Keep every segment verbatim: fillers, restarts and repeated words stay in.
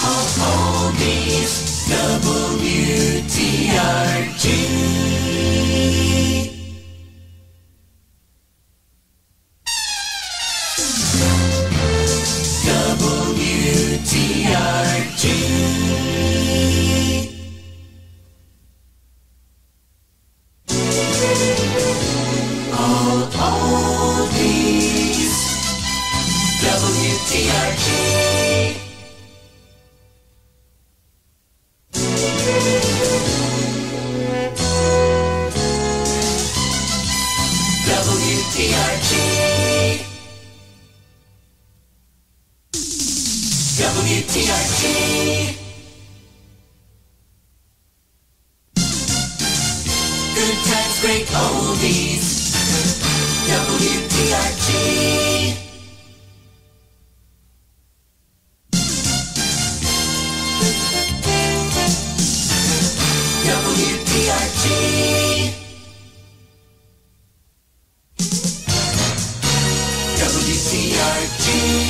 All oldies, W T R G. W T R G. All oldies, W T R G. W T R G. W T R G. Good times, great oldies. W T R G. W T R G. W T R G.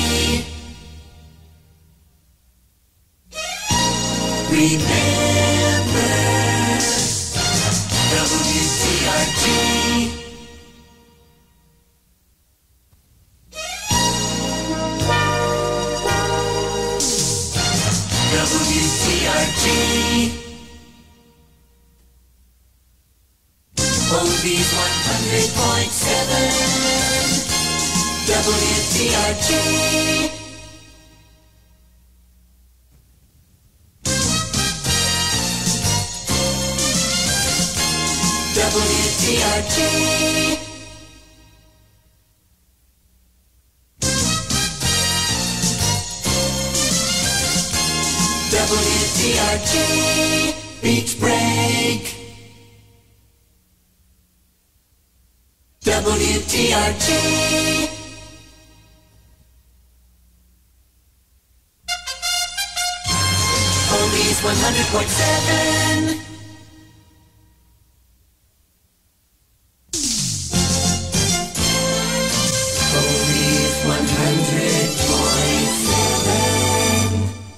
Remember W T R G. W T R G. Oldies one hundred point seven. W T R G. W T R G. W T R G. Beach break. W T R G. Oldies one hundred point seven. Oldies one hundred point seven.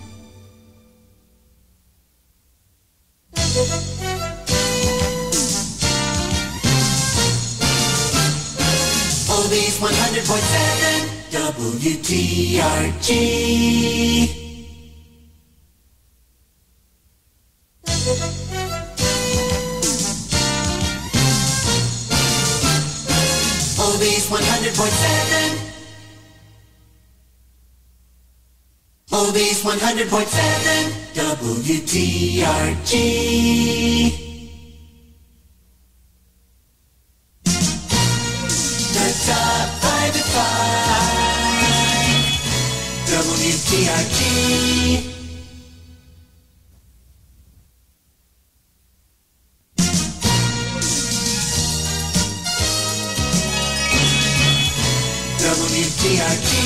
Oldies one hundred point seven. W T R G. Oldies one hundred point seven. Oldies one hundred point seven. W T R G. The top five at five. W T R G. W T R G.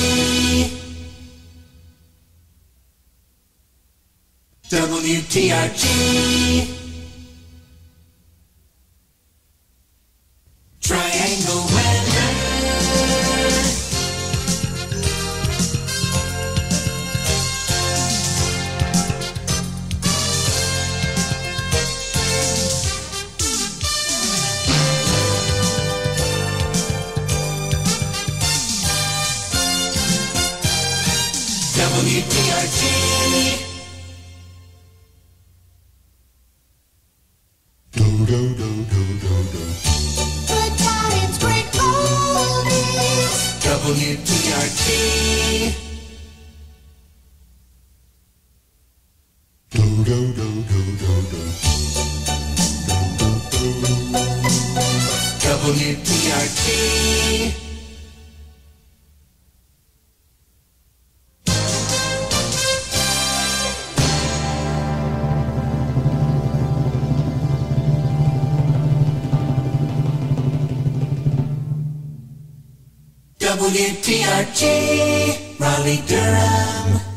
W T R G. Triangle weather. W T R G. Do do do do do do. Good times, great oldies. W T R G. Do do do do do do. W T R G. W T R G, Raleigh, Durham.